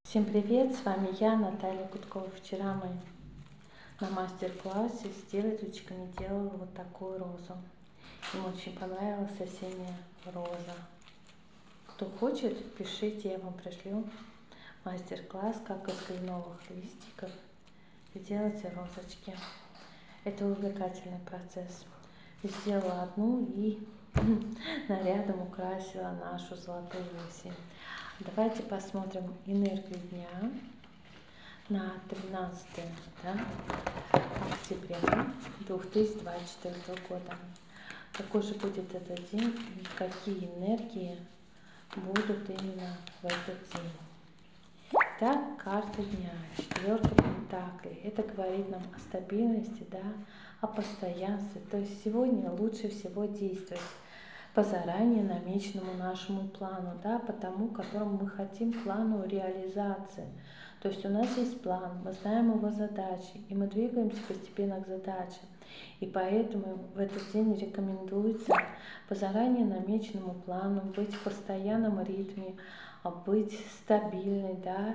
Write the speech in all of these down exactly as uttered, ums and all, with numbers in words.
Всем привет, с вами я, Наталья Гудкова. Вчера мы на мастер-классе с девочками делала вот такую розу. Им очень понравилась осенняя роза. Кто хочет, пишите, я вам пришлю мастер-класс, как из кленовых листиков сделать розочки. Это увлекательный процесс. Сделала одну и нарядом украсила нашу золотую осень. Давайте посмотрим энергию дня на тринадцатое да, октября две тысячи двадцать четвёртого года. Какой же будет этот день и какие энергии будут именно в этот день. Так, карта дня, четверка пентаклей. Это говорит нам о стабильности, да, о постоянстве. То есть сегодня лучше всего действовать по заранее намеченному нашему плану, да, по тому, которому мы хотим, плану реализации. То есть у нас есть план, мы знаем его задачи, и мы двигаемся постепенно к задаче. И поэтому в этот день рекомендуется по заранее намеченному плану быть в постоянном ритме, быть стабильной, да.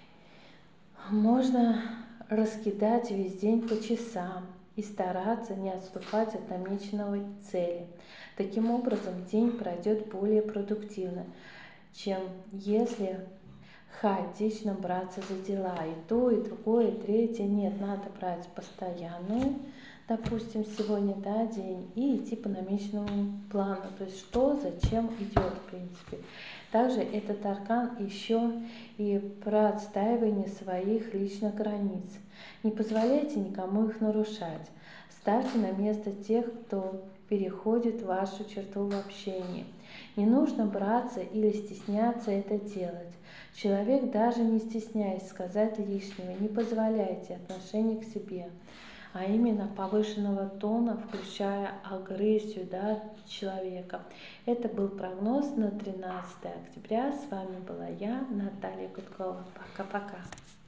Можно раскидать весь день по часам и стараться не отступать от намеченной цели. Таким образом, день пройдет более продуктивно, чем если хаотично браться за дела. И то, и другое, и третье. Нет, надо брать постоянную, допустим, сегодня, да, день, и идти по намеченному плану. То есть что, зачем идет, в принципе. Также этот аркан еще и про отстаивание своих личных границ. Не позволяйте никому их нарушать. Ставьте на место тех, кто переходит вашу черту в общении. Не нужно браться или стесняться это делать. Человек, даже не стесняясь сказать лишнего, не позволяйте отношения к себе, а именно повышенного тона, включая агрессию, да, человека. Это был прогноз на тринадцатое октября. С вами была я, Наталья Гудкова. Пока-пока.